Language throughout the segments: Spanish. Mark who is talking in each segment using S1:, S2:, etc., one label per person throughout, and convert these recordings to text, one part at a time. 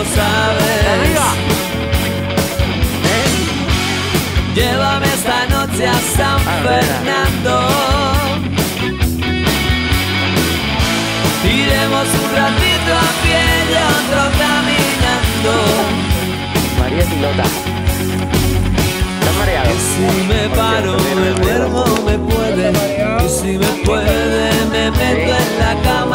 S1: sabes. Llévame esta noche a San Fernando. Iremos un ratito a pie y otro caminando.
S2: María Pilota. ¿Estás mareado?
S1: Y si me paro, me duermo, me puede. Y si me puede, me meto en la cama.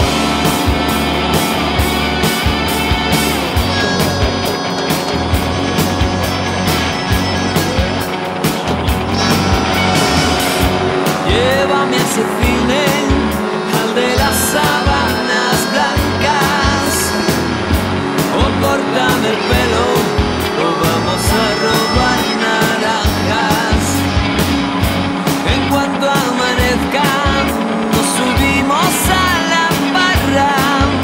S1: Llévame a ese cine, al de las sábanas blancas. O córtame el pelo, o vamos a robar naranjas. En cuanto amanezca, nos subimos a la barra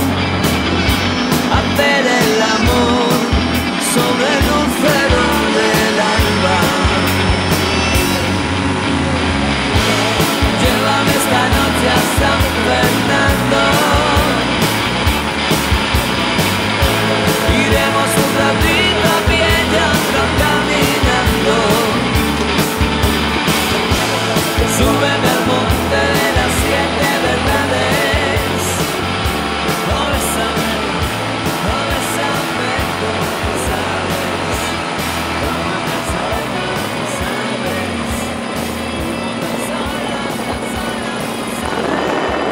S1: a hacer el amor sobre el lucero del alba. Llévame esta noche a San Fernando. Iremos un ratito a pie y otro caminando. Súbeme al monte de las 7 verdades. Oh, bésame, como sabes. Como tan sola, sabes. Como tan sola, sabes.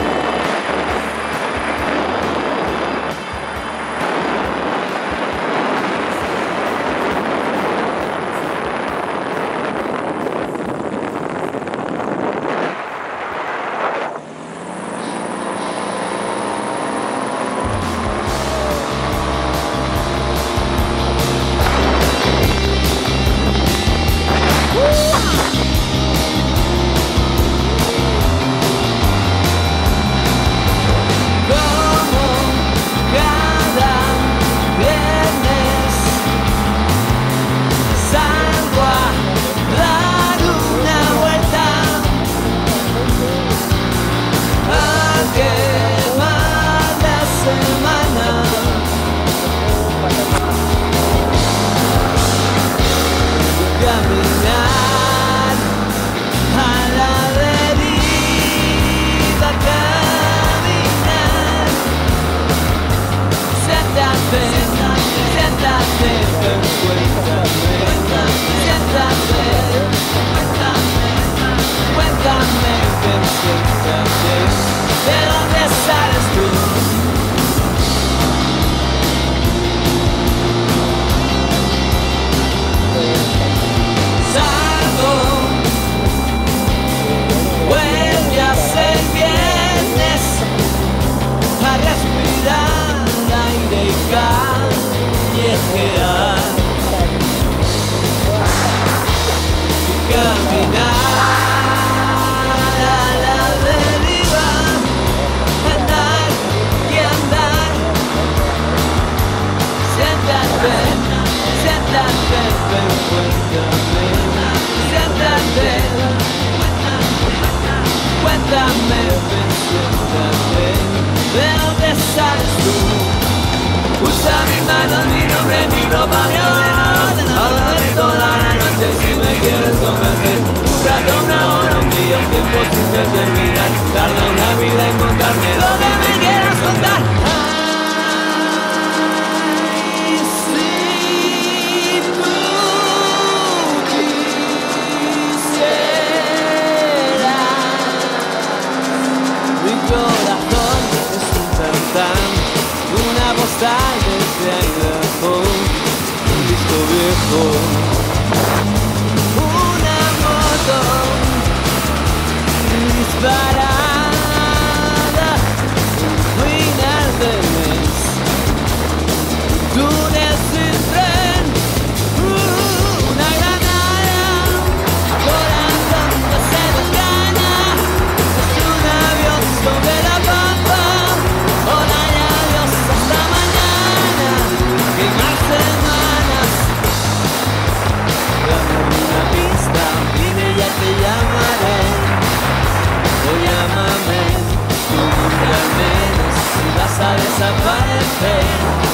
S1: Cuéntame, siéntate, ¿de dónde sales tú? Usa mi mano, mi nombre, mi ropa, mi ordenador. Háblame toda la noche si me quieres convencer. Un rato, una hora, un día, un tiempo sin determinar. Tarda una vida en contarme lo que me quieras contar. Una postal desde Idaho, un disco viejo, una moto disparada, un final de mes, túnel sin tren, una granada, corazón que se desgana, es un avión sobre la pampa. Hola y adiós, hasta mañana, que más semanas. Dame una pista, dime ya te llamaré. O llámame, tú nunca al menos si vas a desaparecer.